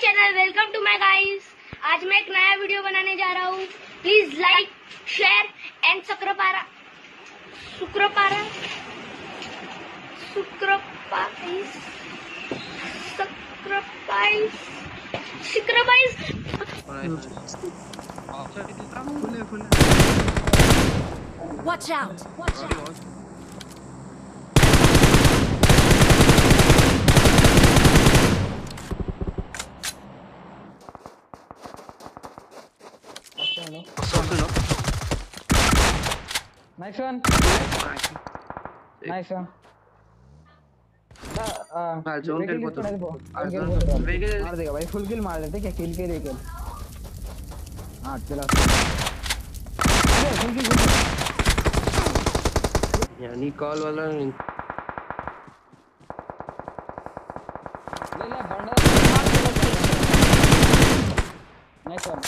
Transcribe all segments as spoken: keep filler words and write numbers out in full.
Channel, welcome to my guys. आज मैं एक नया वीडियो बनाने जा रहा हूँ। Please like, share and subscribe subscribe subscribe subscribe Watch out! Watch out! Nice one. Nice one. मार देगा भाई, फुल किल मार देते क्या? किल के लिए किल। हाँ चला। Full kill full kill. यानी कॉल वाला नहीं। ले ले बंडल मार दे। Nice one.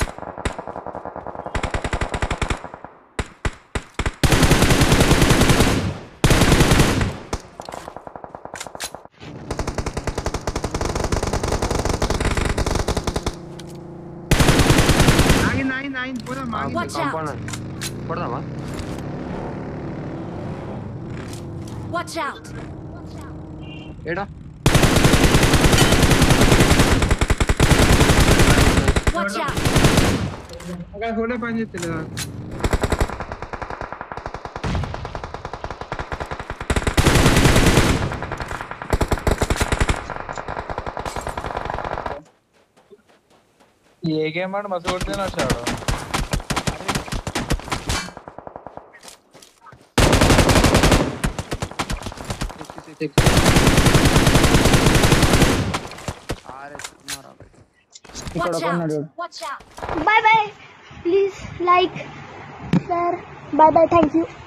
Watch out! Watch out! Eda. Watch out! अगर होने पाएंगे चले जाओ। ये गेम आड मस्त करते ना shadow Watch out! Watch out! Bye bye. Please like, share. Bye bye. Thank you.